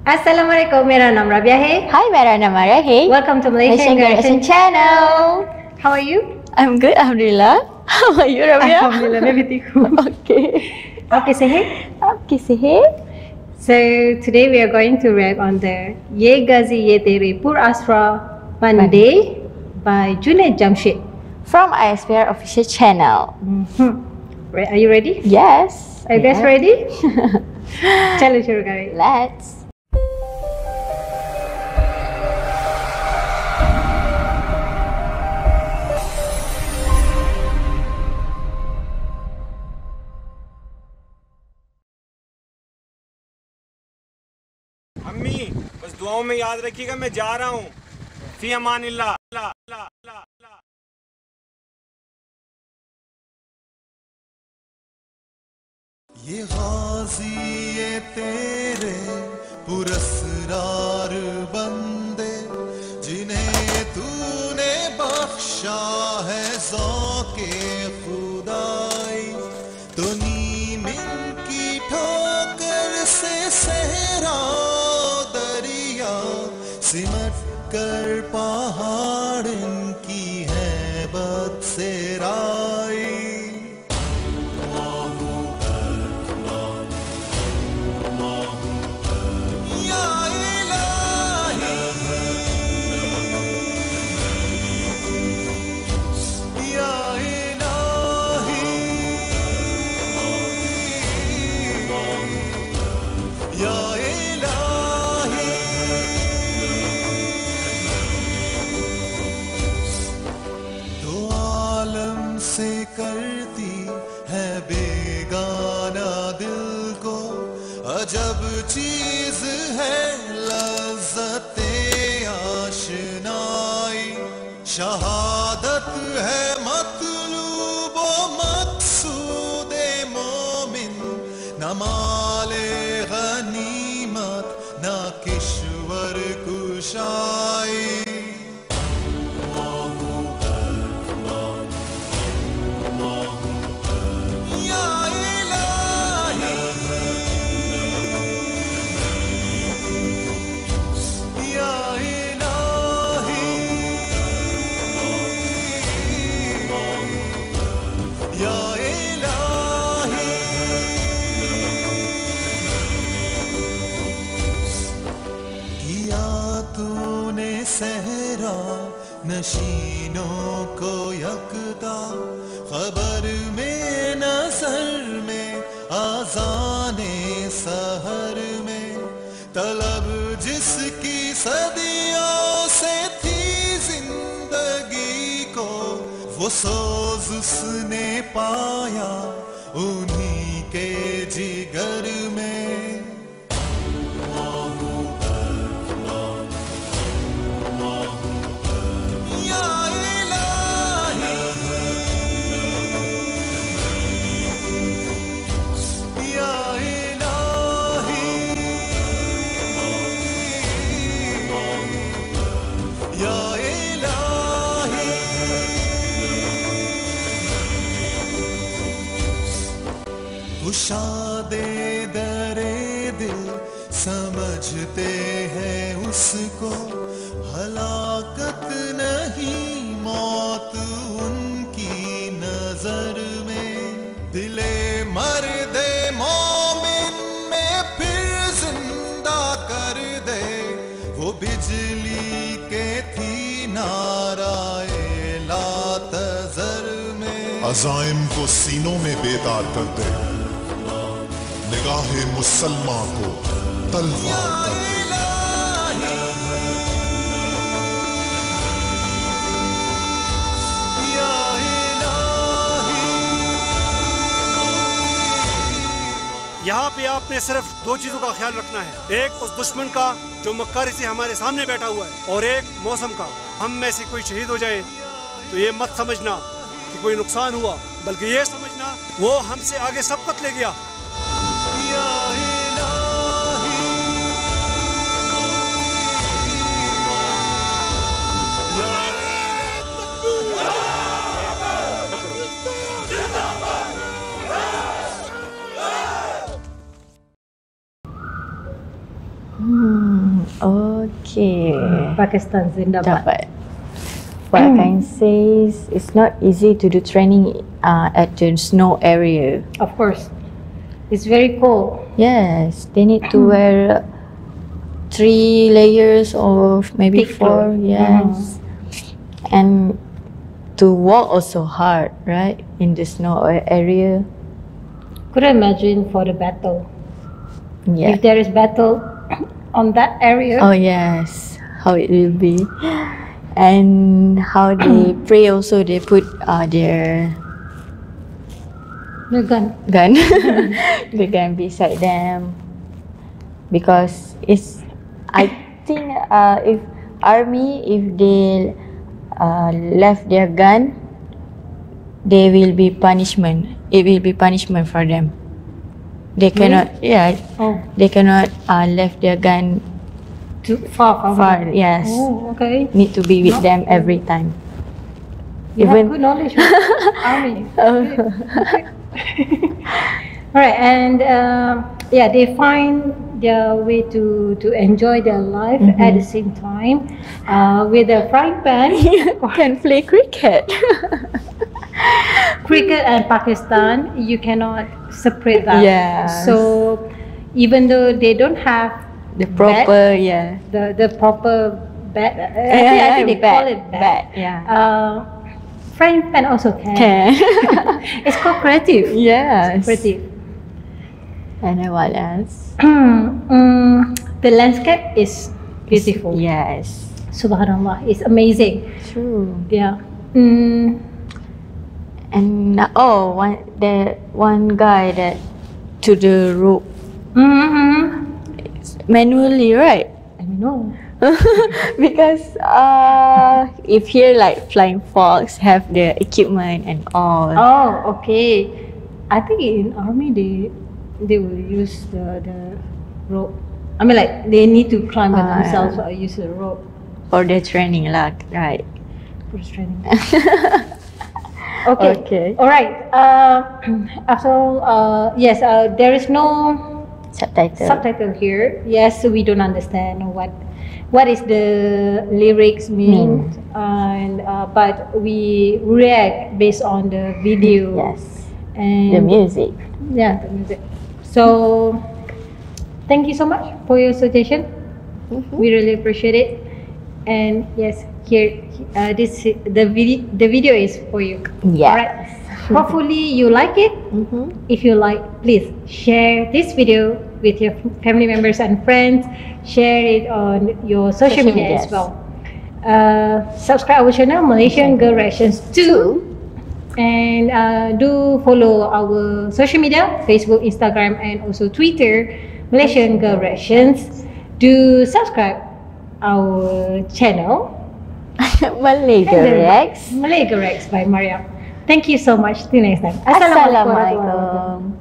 Assalamualaikum, मेरा नाम राबिया है। Hi, मेरा नाम आर्या है। Welcome to Malaysian Generation Channel. How are you? I'm good, alhamdulillah. How are you, Rabia? Alhamdulillah, मैं भी ठीक हूँ। Okay. आप कैसे हैं? आप कैसे हैं? So today we are going to react on the Ye Ghazi Ye Tere Pur Asra Monday by Junaid Jamshid From ISPR official channel. Are you ready? Yes. Are you guys ready? चलो शुरू करें। Let's. अम्मी बस दुआओं में याद रखिएगा, मैं जा रहा हूँ। फी अमानिल्लाह। ये गाजी ये तेरे पुरस्कार बंदे जिन्हें तूने बख्शा है ज़ौक़े खुदाई, तो नीम की ठोकर से सहरा दरिया सिमट कर पहाड़ की हैबत से राई। से करती है बेगाना दिल को अजब चीज है लज़्ज़ते आशनाई, शहादत है मतलूब व मक़सूदे मोमिन, न माले गनीमत न किश्वर कुशाई। सहरा नशीनों को यकता खबर में नजर में आज़ाने सहर में, तलब जिसकी सदियों से थी जिंदगी को वो सोज उसने पाया उन्हीं के जिगर में। कुशादे दरे दिल समझते हैं उसको, हलाकत नहीं मौत उनकी नजर में, दिले मर्दे मोमिन में फिर जिंदा कर दे वो बिजली के थी नाराए लातज़र में। अज़ाइम को सीनों में बेदार कर दे, निगाहे मुसलमान को तलवार कर दे। यहाँ पे आपने सिर्फ दो चीजों का ख्याल रखना है, एक उस दुश्मन का जो मक्कारी से हमारे सामने बैठा हुआ है, और एक मौसम का। हम में से कोई शहीद हो जाए तो ये मत समझना कि कोई नुकसान हुआ, बल्कि ये समझना वो हमसे आगे सबकत ले गया। Okay. Pakistan Zindabad. Dapat. What I can say is it's not easy to do training at the snow area. Of course. It's very cold. Yes, they need to wear 3 layers or maybe Thick 4. clothes. Yes. And to walk also hard, right? In the snow area. Could you imagine for the battle? Yeah. If there is battle on that area, Oh yes, how it will be, and how they pray also. They put their the gun. gun, the gun beside them, because it's. I think if army, if they left their gun, they will be punishment. It will be punishment for them. They cannot. Yeah, Oh, they cannot left their gun too far from far. them. Yes. Oh, okay. Need to be with them every time. You have Even- good knowledge of army. All right, and yeah, they find their way to enjoy their life at the same time with a frying pan. Can play cricket. Cricket and Pakistan, you cannot separate that. Yes. So even though they don't have The proper, the proper bat, I think they call it bat. Yeah. Frying pan also can. It's called creative. Yes. Creative. And then what else? The landscape is beautiful. Yes. Subhanallah, it's amazing. True. Yeah. And the one guy that to the rope manually, right? I know. Because if here like Flying Fox have the equipment and all. Oh, okay. I think in army they will use the rope. I mean, like they need to climb by themselves or use the rope For the training, like right. for the training. Okay. Okay. All right. After all, yes, there is no subtitle here. Yes, so we don't understand what is the lyrics mean, and but we react based on the video. Yes. And The music. yeah, the music. So thank you so much for your suggestion. We really appreciate it. And yes, here the video is for you. Yes. Alright. Hopefully you like it. If you like, please share this video with your family members and friends. Share it on your social media as medias. well. Subscribe our channel, Malaysian Girl Reactions 2. And do follow our social media, Facebook, Instagram, and also Twitter, Malaysian Girl Reactions. Do subscribe our channel, Malay Girl Reacts. Malay Girl Reacts by Mariam. Thank you so much. Till next time. Assalamualaikum.